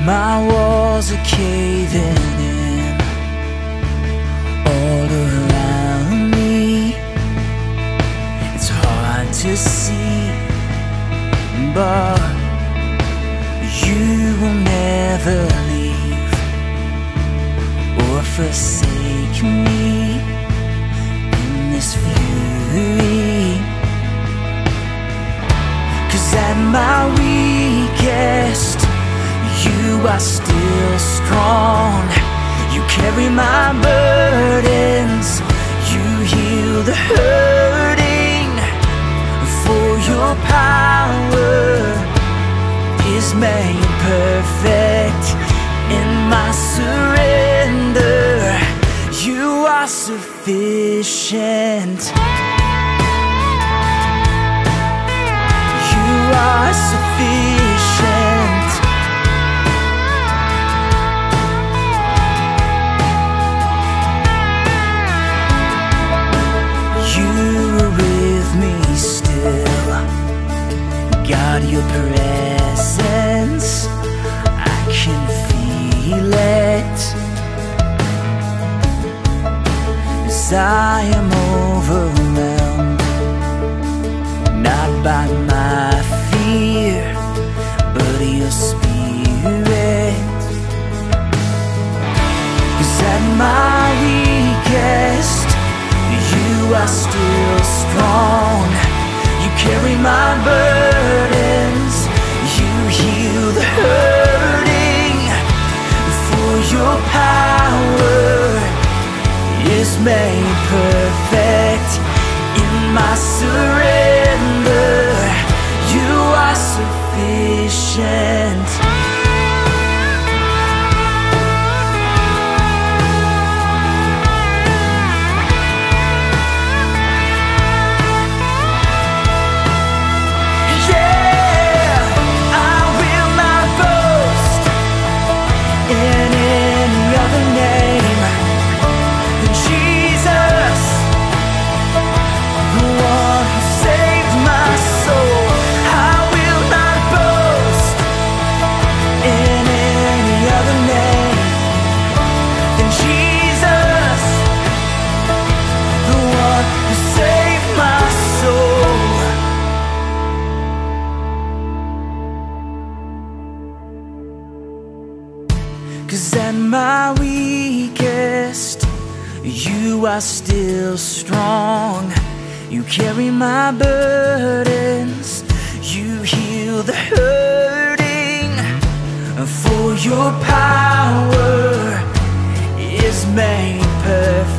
My walls are caving in all around me. It's hard to see, but you will never leave or forsake me in this fury. 'Cause at my weakest, you are still strong. You carry my burdens, you heal the hurting. For your power is made perfect in my surrender. You are sufficient. You are sufficient. You are with me still. God, your presence, I can feel it. As I am overwhelmed, not by my fear, but your spirit. 'Cause at my weakest, you are still strong. You carry my burdens, you heal the hurting. For your power is made perfect in my surrender. You are sufficient. Cause at my weakest, you are still strong. You carry my burdens, you heal the hurting. For your power is made perfect